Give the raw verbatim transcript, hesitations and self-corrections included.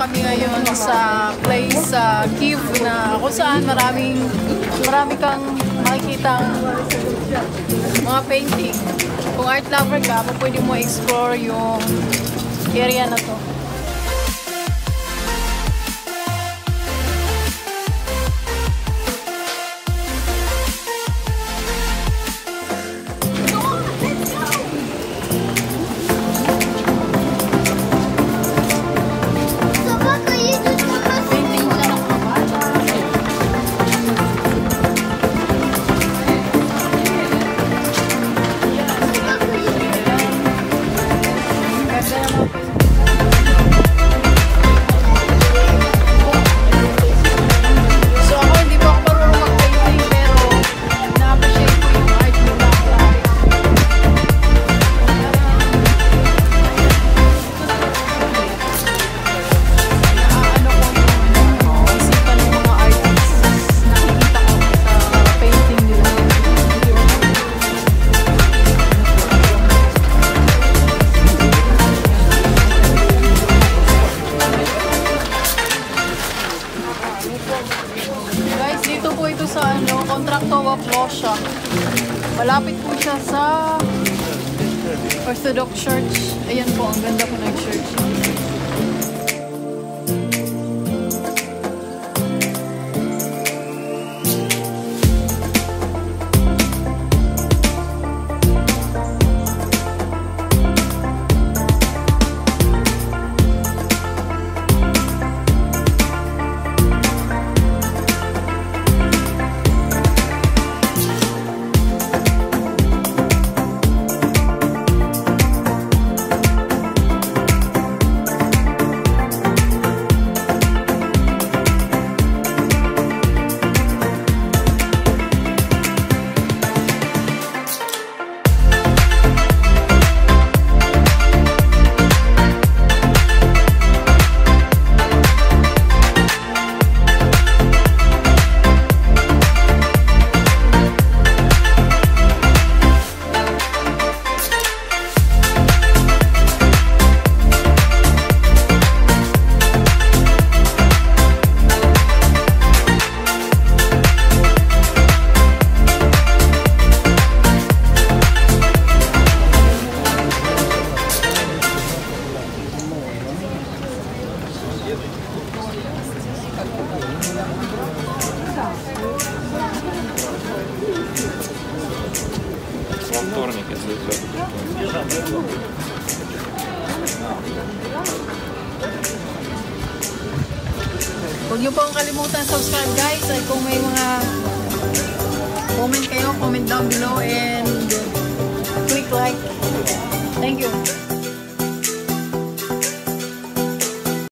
kami ngayon sa place sa Kyiv na kung saan maraming marami kang makikitang mga painting. Kung art lover ka, pwede mo explore yung area na to. Guys, dito po ito sa ano, Kontraktova siya. Malapit po siya sa Orthodox Church. Ayan po, ang ganda po ng church. Вторник, если все. Huwag niyo pong kalimutan subscribe guys, ay kung may mga comment kayo, comment down below and click like. Thank you.